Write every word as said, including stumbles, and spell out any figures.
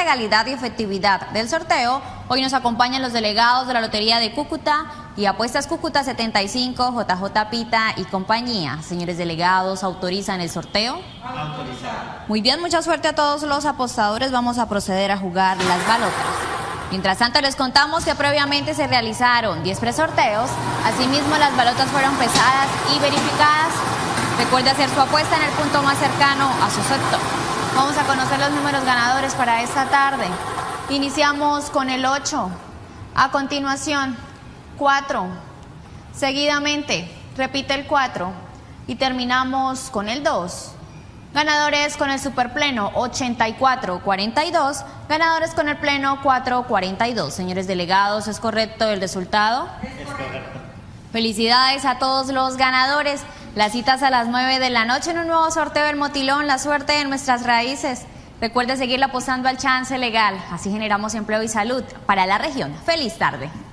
legalidad y efectividad del sorteo, hoy nos acompañan los delegados de la Lotería de Cúcuta y Apuestas Cúcuta setenta y cinco, J J Pita y compañía. Señores delegados, ¿autorizan el sorteo? Autorizar. Muy bien, mucha suerte a todos los apostadores. Vamos a proceder a jugar las balotas. Mientras tanto, les contamos que previamente se realizaron diez presorteos. Asimismo, las balotas fueron pesadas y verificadas. Recuerde hacer su apuesta en el punto más cercano a su sector. Vamos a conocer los números ganadores para esta tarde. Iniciamos con el ocho. A continuación, cuatro. Seguidamente, repite el cuatro. Y terminamos con el dos. Ganadores con el superpleno ochenta y cuatro cuarenta y dos, ganadores con el pleno cuatro cuarenta y dos. Señores delegados, ¿es correcto el resultado? Es correcto. Felicidades a todos los ganadores. Las citas a las nueve de la noche en un nuevo sorteo del Motilón, la suerte en nuestras raíces. Recuerde seguirle apostando al chance legal, así generamos empleo y salud para la región. Feliz tarde.